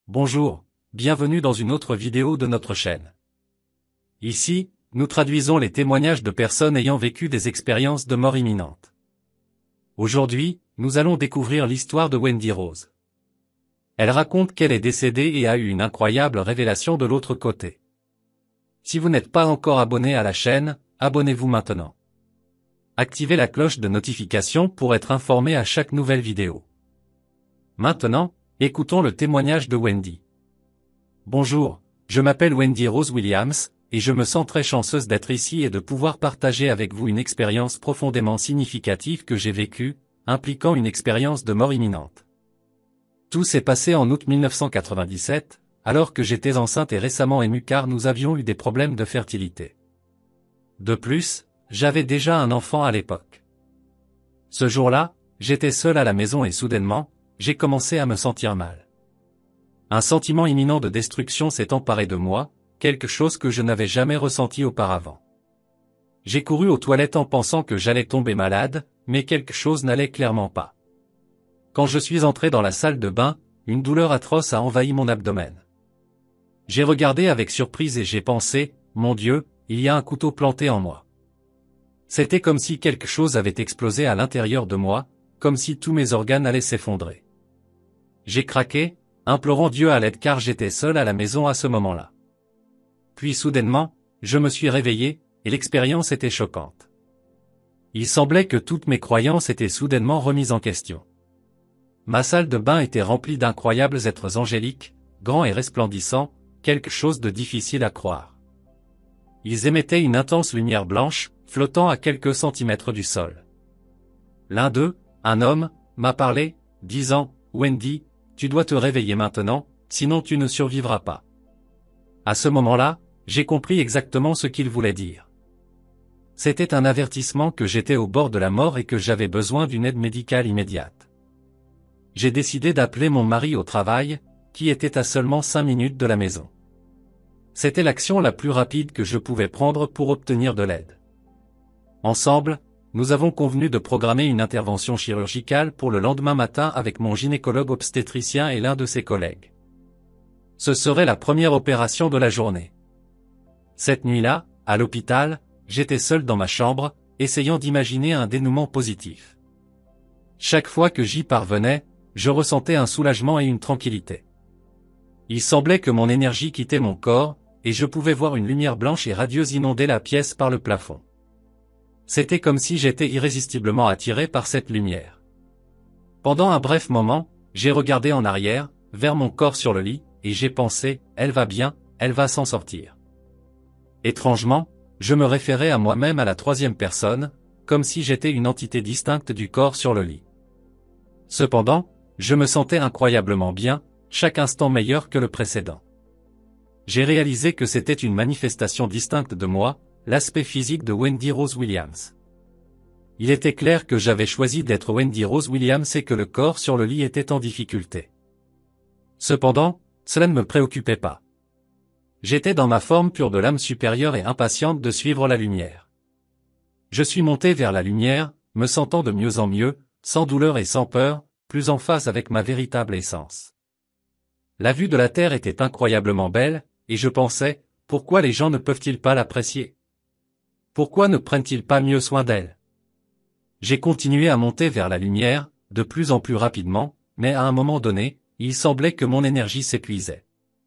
Bonjour, bienvenue dans une autre vidéo de notre chaîne. Ici, nous traduisons les témoignages de personnes ayant vécu des expériences de mort imminente. Aujourd'hui, nous allons découvrir l'histoire de Wendy Rose. Elle raconte qu'elle est décédée et a eu une incroyable révélation de l'autre côté. Si vous n'êtes pas encore abonné à la chaîne, abonnez-vous maintenant. Activez la cloche de notification pour être informé à chaque nouvelle vidéo. Maintenant, écoutons le témoignage de Wendy. Bonjour, je m'appelle Wendy Rose Williams, et je me sens très chanceuse d'être ici et de pouvoir partager avec vous une expérience profondément significative que j'ai vécue, impliquant une expérience de mort imminente. Tout s'est passé en août 1997, alors que j'étais enceinte et récemment émue car nous avions eu des problèmes de fertilité. De plus, j'avais déjà un enfant à l'époque. Ce jour-là, j'étais seule à la maison et soudainement, j'ai commencé à me sentir mal. Un sentiment imminent de destruction s'est emparé de moi, quelque chose que je n'avais jamais ressenti auparavant. J'ai couru aux toilettes en pensant que j'allais tomber malade, mais quelque chose n'allait clairement pas. Quand je suis entré dans la salle de bain, une douleur atroce a envahi mon abdomen. J'ai regardé avec surprise et j'ai pensé, mon Dieu, il y a un couteau planté en moi. C'était comme si quelque chose avait explosé à l'intérieur de moi, comme si tous mes organes allaient s'effondrer. J'ai craqué, implorant Dieu à l'aide car j'étais seul à la maison à ce moment-là. Puis soudainement, je me suis réveillé, et l'expérience était choquante. Il semblait que toutes mes croyances étaient soudainement remises en question. Ma salle de bain était remplie d'incroyables êtres angéliques, grands et resplendissants, quelque chose de difficile à croire. Ils émettaient une intense lumière blanche, flottant à quelques centimètres du sol. L'un d'eux, un homme, m'a parlé, disant, « Wendy, tu dois te réveiller maintenant, sinon tu ne survivras pas. » À ce moment-là, j'ai compris exactement ce qu'il voulait dire. C'était un avertissement que j'étais au bord de la mort et que j'avais besoin d'une aide médicale immédiate. J'ai décidé d'appeler mon mari au travail, qui était à seulement 5 minutes de la maison. C'était l'action la plus rapide que je pouvais prendre pour obtenir de l'aide. Ensemble, nous avons convenu de programmer une intervention chirurgicale pour le lendemain matin avec mon gynécologue obstétricien et l'un de ses collègues. Ce serait la première opération de la journée. Cette nuit-là, à l'hôpital, j'étais seul dans ma chambre, essayant d'imaginer un dénouement positif. Chaque fois que j'y parvenais, je ressentais un soulagement et une tranquillité. Il semblait que mon énergie quittait mon corps, et je pouvais voir une lumière blanche et radieuse inonder la pièce par le plafond. C'était comme si j'étais irrésistiblement attiré par cette lumière. Pendant un bref moment, j'ai regardé en arrière, vers mon corps sur le lit, et j'ai pensé, elle va bien, elle va s'en sortir. Étrangement, je me référais à moi-même à la troisième personne, comme si j'étais une entité distincte du corps sur le lit. Cependant, je me sentais incroyablement bien, chaque instant meilleur que le précédent. J'ai réalisé que c'était une manifestation distincte de moi, l'aspect physique de Wendy Rose Williams. Il était clair que j'avais choisi d'être Wendy Rose Williams et que le corps sur le lit était en difficulté. Cependant, cela ne me préoccupait pas. J'étais dans ma forme pure de l'âme supérieure et impatiente de suivre la lumière. Je suis monté vers la lumière, me sentant de mieux en mieux, sans douleur et sans peur, plus en phase avec ma véritable essence. La vue de la Terre était incroyablement belle, et je pensais, pourquoi les gens ne peuvent-ils pas l'apprécier? Pourquoi ne prennent-ils pas mieux soin d'elle? J'ai continué à monter vers la lumière, de plus en plus rapidement, mais à un moment donné, il semblait que mon énergie s'épuisait.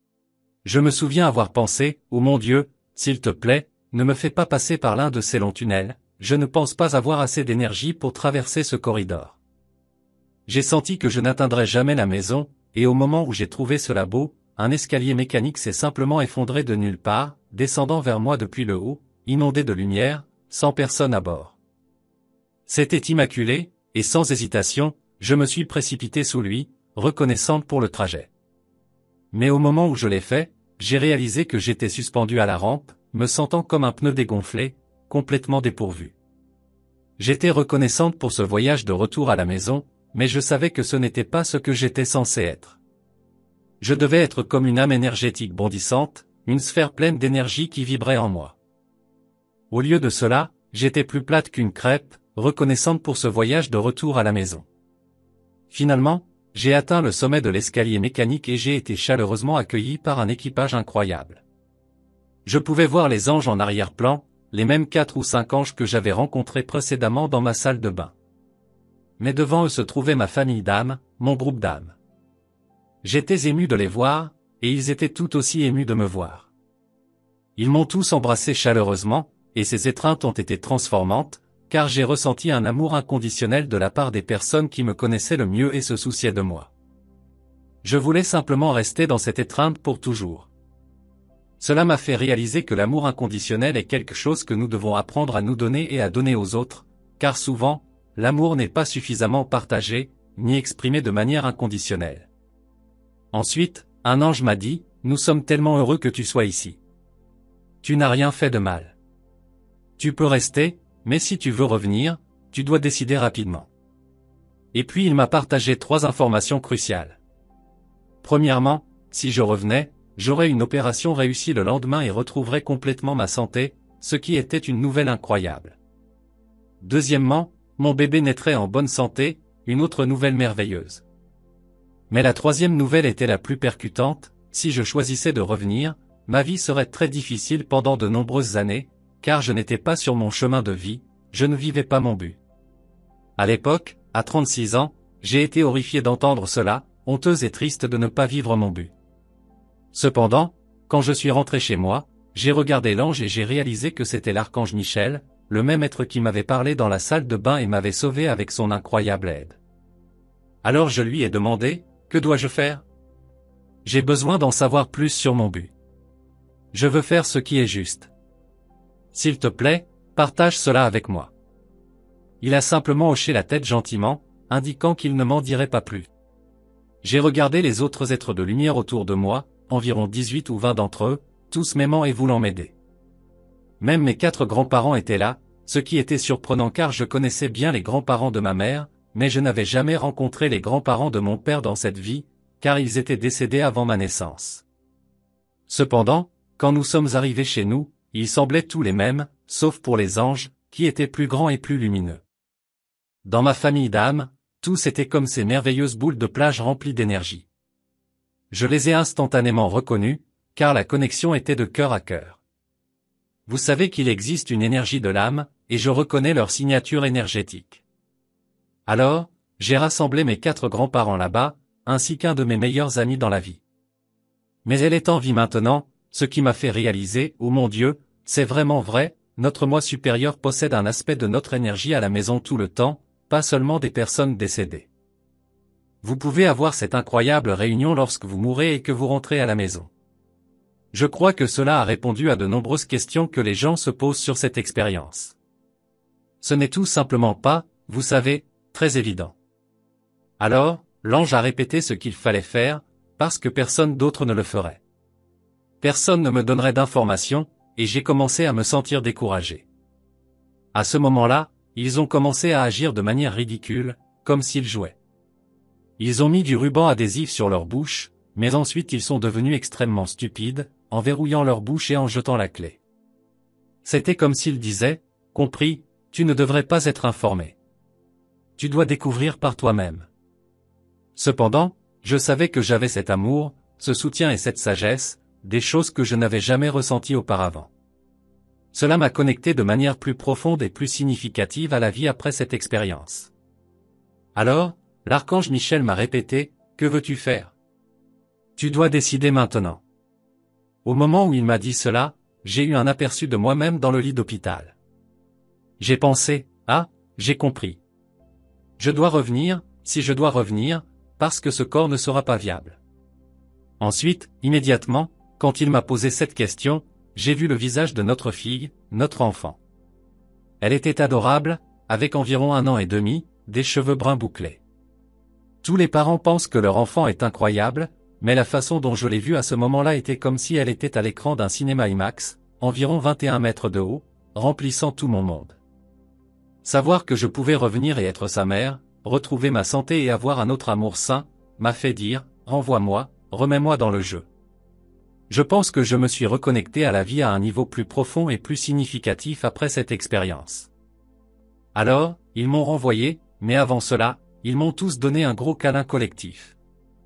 Je me souviens avoir pensé, « Oh mon Dieu, s'il te plaît, ne me fais pas passer par l'un de ces longs tunnels, je ne pense pas avoir assez d'énergie pour traverser ce corridor. » J'ai senti que je n'atteindrais jamais la maison, et au moment où j'ai trouvé cela beau, un escalier mécanique s'est simplement effondré de nulle part, descendant vers moi depuis le haut, inondé de lumière, sans personne à bord. C'était immaculé, et sans hésitation, je me suis précipité sous lui, reconnaissante pour le trajet. Mais au moment où je l'ai fait, j'ai réalisé que j'étais suspendu à la rampe, me sentant comme un pneu dégonflé, complètement dépourvu. J'étais reconnaissante pour ce voyage de retour à la maison, mais je savais que ce n'était pas ce que j'étais censé être. Je devais être comme une âme énergétique bondissante, une sphère pleine d'énergie qui vibrait en moi. Au lieu de cela, j'étais plus plate qu'une crêpe, reconnaissante pour ce voyage de retour à la maison. Finalement, j'ai atteint le sommet de l'escalier mécanique et j'ai été chaleureusement accueilli par un équipage incroyable. Je pouvais voir les anges en arrière-plan, les mêmes 4 ou 5 anges que j'avais rencontrés précédemment dans ma salle de bain. Mais devant eux se trouvait ma famille d'âmes, mon groupe d'âmes. J'étais ému de les voir, et ils étaient tout aussi émus de me voir. Ils m'ont tous embrassé chaleureusement, et ces étreintes ont été transformantes, car j'ai ressenti un amour inconditionnel de la part des personnes qui me connaissaient le mieux et se souciaient de moi. Je voulais simplement rester dans cette étreinte pour toujours. Cela m'a fait réaliser que l'amour inconditionnel est quelque chose que nous devons apprendre à nous donner et à donner aux autres, car souvent, l'amour n'est pas suffisamment partagé, ni exprimé de manière inconditionnelle. Ensuite, un ange m'a dit, « Nous sommes tellement heureux que tu sois ici. Tu n'as rien fait de mal. Tu peux rester, mais si tu veux revenir, tu dois décider rapidement. » Et puis il m'a partagé 3 informations cruciales. Premièrement, si je revenais, j'aurais une opération réussie le lendemain et retrouverais complètement ma santé, ce qui était une nouvelle incroyable. Deuxièmement, mon bébé naîtrait en bonne santé, une autre nouvelle merveilleuse. Mais la troisième nouvelle était la plus percutante, si je choisissais de revenir, ma vie serait très difficile pendant de nombreuses années, car je n'étais pas sur mon chemin de vie, je ne vivais pas mon but. À l'époque, à 36 ans, j'ai été horrifié d'entendre cela, honteuse et triste de ne pas vivre mon but. Cependant, quand je suis rentré chez moi, j'ai regardé l'ange et j'ai réalisé que c'était l'archange Michel, le même être qui m'avait parlé dans la salle de bain et m'avait sauvé avec son incroyable aide. Alors je lui ai demandé, « Que dois-je faire ? J'ai besoin d'en savoir plus sur mon but. Je veux faire ce qui est juste. S'il te plaît, partage cela avec moi. » Il a simplement hoché la tête gentiment, indiquant qu'il ne m'en dirait pas plus. J'ai regardé les autres êtres de lumière autour de moi, environ 18 ou 20 d'entre eux, tous m'aimant et voulant m'aider. Même mes 4 grands-parents étaient là, ce qui était surprenant car je connaissais bien les grands-parents de ma mère, mais je n'avais jamais rencontré les grands-parents de mon père dans cette vie, car ils étaient décédés avant ma naissance. Cependant, quand nous sommes arrivés chez nous, ils semblaient tous les mêmes, sauf pour les anges, qui étaient plus grands et plus lumineux. Dans ma famille d'âmes, tous étaient comme ces merveilleuses boules de plage remplies d'énergie. Je les ai instantanément reconnus, car la connexion était de cœur à cœur. Vous savez qu'il existe une énergie de l'âme, et je reconnais leur signature énergétique. Alors, j'ai rassemblé mes 4 grands-parents là-bas, ainsi qu'un de mes meilleurs amis dans la vie. Mais elle est en vie maintenant, ce qui m'a fait réaliser, oh mon Dieu, c'est vraiment vrai, notre moi supérieur possède un aspect de notre énergie à la maison tout le temps, pas seulement des personnes décédées. Vous pouvez avoir cette incroyable réunion lorsque vous mourrez et que vous rentrez à la maison. Je crois que cela a répondu à de nombreuses questions que les gens se posent sur cette expérience. Ce n'est tout simplement pas, vous savez, très évident. Alors, l'ange a répété ce qu'il fallait faire, parce que personne d'autre ne le ferait. Personne ne me donnerait d'informations, et j'ai commencé à me sentir découragé. À ce moment-là, ils ont commencé à agir de manière ridicule, comme s'ils jouaient. Ils ont mis du ruban adhésif sur leur bouche, mais ensuite ils sont devenus extrêmement stupides, en verrouillant leur bouche et en jetant la clé. C'était comme s'ils disaient, « Compris, tu ne devrais pas être informé. Tu dois découvrir par toi-même. » Cependant, je savais que j'avais cet amour, ce soutien et cette sagesse, des choses que je n'avais jamais ressenties auparavant. Cela m'a connecté de manière plus profonde et plus significative à la vie après cette expérience. Alors, l'archange Michel m'a répété, « Que veux-tu faire ? Tu dois décider maintenant. » Au moment où il m'a dit cela, j'ai eu un aperçu de moi-même dans le lit d'hôpital. J'ai pensé, « Ah, j'ai compris. Je dois revenir, si je dois revenir, parce que ce corps ne sera pas viable. » Ensuite, immédiatement, quand il m'a posé cette question, j'ai vu le visage de notre fille, notre enfant. Elle était adorable, avec environ 1 an et demi, des cheveux bruns bouclés. Tous les parents pensent que leur enfant est incroyable, mais la façon dont je l'ai vue à ce moment-là était comme si elle était à l'écran d'un cinéma IMAX, environ 21 mètres de haut, remplissant tout mon monde. Savoir que je pouvais revenir et être sa mère, retrouver ma santé et avoir un autre amour sain, m'a fait dire, renvoie-moi, remets-moi dans le jeu. Je pense que je me suis reconnecté à la vie à un niveau plus profond et plus significatif après cette expérience. Alors, ils m'ont renvoyé, mais avant cela, ils m'ont tous donné un gros câlin collectif.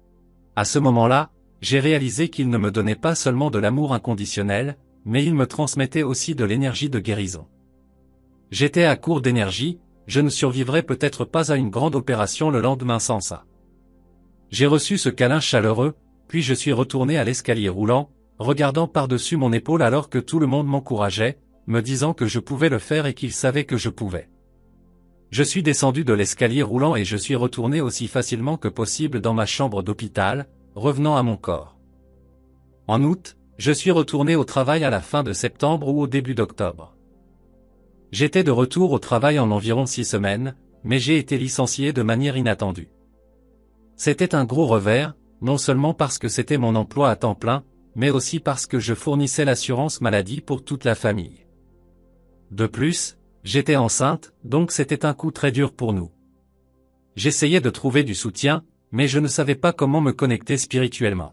À ce moment-là, j'ai réalisé qu'ils ne me donnaient pas seulement de l'amour inconditionnel, mais ils me transmettaient aussi de l'énergie de guérison. J'étais à court d'énergie, je ne survivrais peut-être pas à une grande opération le lendemain sans ça. J'ai reçu ce câlin chaleureux, puis je suis retourné à l'escalier roulant, regardant par-dessus mon épaule alors que tout le monde m'encourageait, me disant que je pouvais le faire et qu'ils savaient que je pouvais. Je suis descendu de l'escalier roulant et je suis retourné aussi facilement que possible dans ma chambre d'hôpital, revenant à mon corps. En août, je suis retourné au travail à la fin de septembre ou au début d'octobre. J'étais de retour au travail en environ 6 semaines, mais j'ai été licencié de manière inattendue. C'était un gros revers, non seulement parce que c'était mon emploi à temps plein, mais aussi parce que je fournissais l'assurance maladie pour toute la famille. De plus, j'étais enceinte, donc c'était un coup très dur pour nous. J'essayais de trouver du soutien, mais je ne savais pas comment me connecter spirituellement.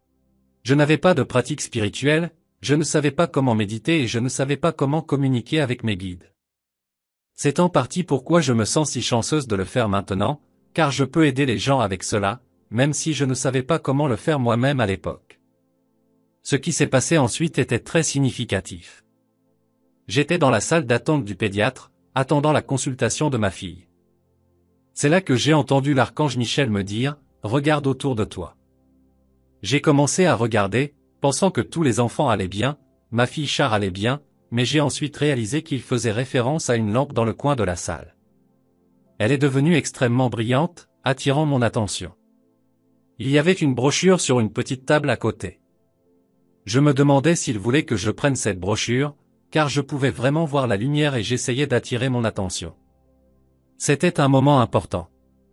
Je n'avais pas de pratique spirituelle, je ne savais pas comment méditer et je ne savais pas comment communiquer avec mes guides. C'est en partie pourquoi je me sens si chanceuse de le faire maintenant, car je peux aider les gens avec cela, même si je ne savais pas comment le faire moi-même à l'époque. Ce qui s'est passé ensuite était très significatif. J'étais dans la salle d'attente du pédiatre, attendant la consultation de ma fille. C'est là que j'ai entendu l'archange Michel me dire « Regarde autour de toi ». J'ai commencé à regarder, pensant que tous les enfants allaient bien, ma fille Char allait bien, mais j'ai ensuite réalisé qu'il faisait référence à une lampe dans le coin de la salle. Elle est devenue extrêmement brillante, attirant mon attention. Il y avait une brochure sur une petite table à côté. Je me demandais s'il voulait que je prenne cette brochure, car je pouvais vraiment voir la lumière et j'essayais d'attirer mon attention. C'était un moment important.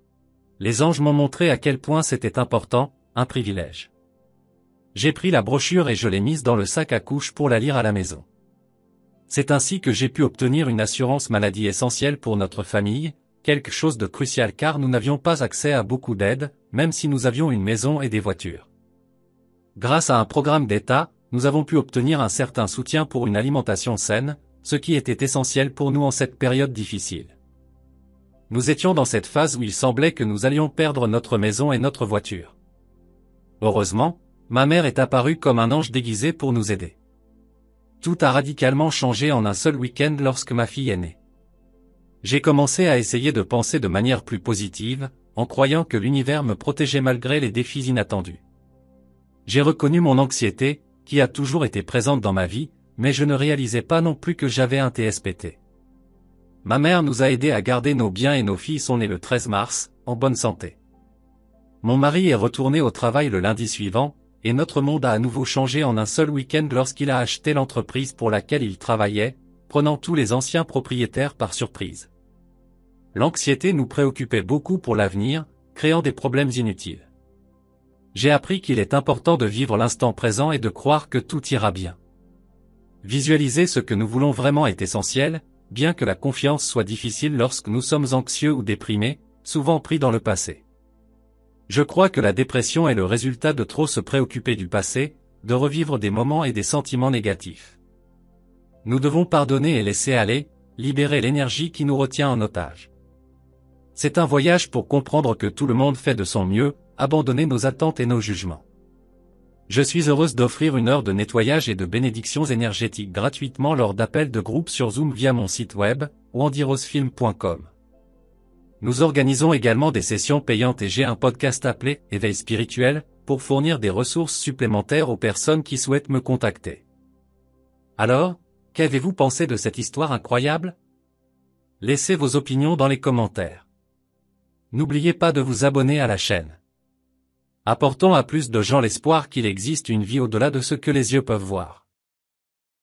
Les anges m'ont montré à quel point c'était important, un privilège. J'ai pris la brochure et je l'ai mise dans le sac à couches pour la lire à la maison. C'est ainsi que j'ai pu obtenir une assurance maladie essentielle pour notre famille, quelque chose de crucial car nous n'avions pas accès à beaucoup d'aide, même si nous avions une maison et des voitures. Grâce à un programme d'État, nous avons pu obtenir un certain soutien pour une alimentation saine, ce qui était essentiel pour nous en cette période difficile. Nous étions dans cette phase où il semblait que nous allions perdre notre maison et notre voiture. Heureusement, ma mère est apparue comme un ange déguisé pour nous aider. Tout a radicalement changé en un seul week-end lorsque ma fille est née. J'ai commencé à essayer de penser de manière plus positive, en croyant que l'univers me protégeait malgré les défis inattendus. J'ai reconnu mon anxiété, qui a toujours été présente dans ma vie, mais je ne réalisais pas non plus que j'avais un TSPT. Ma mère nous a aidés à garder nos biens et nos filles sont nées le 13 mars, en bonne santé. Mon mari est retourné au travail le lundi suivant, et notre monde a à nouveau changé en un seul week-end lorsqu'il a acheté l'entreprise pour laquelle il travaillait, prenant tous les anciens propriétaires par surprise. L'anxiété nous préoccupait beaucoup pour l'avenir, créant des problèmes inutiles. J'ai appris qu'il est important de vivre l'instant présent et de croire que tout ira bien. Visualiser ce que nous voulons vraiment est essentiel, bien que la confiance soit difficile lorsque nous sommes anxieux ou déprimés, souvent pris dans le passé. Je crois que la dépression est le résultat de trop se préoccuper du passé, de revivre des moments et des sentiments négatifs. Nous devons pardonner et laisser aller, libérer l'énergie qui nous retient en otage. C'est un voyage pour comprendre que tout le monde fait de son mieux, abandonner nos attentes et nos jugements. Je suis heureuse d'offrir une heure de nettoyage et de bénédictions énergétiques gratuitement lors d'appels de groupe sur Zoom via mon site web, wandirosfilm.com. Nous organisons également des sessions payantes et j'ai un podcast appelé « Éveil spirituel » pour fournir des ressources supplémentaires aux personnes qui souhaitent me contacter. Alors, qu'avez-vous pensé de cette histoire incroyable? Laissez vos opinions dans les commentaires. N'oubliez pas de vous abonner à la chaîne. Apportons à plus de gens l'espoir qu'il existe une vie au-delà de ce que les yeux peuvent voir.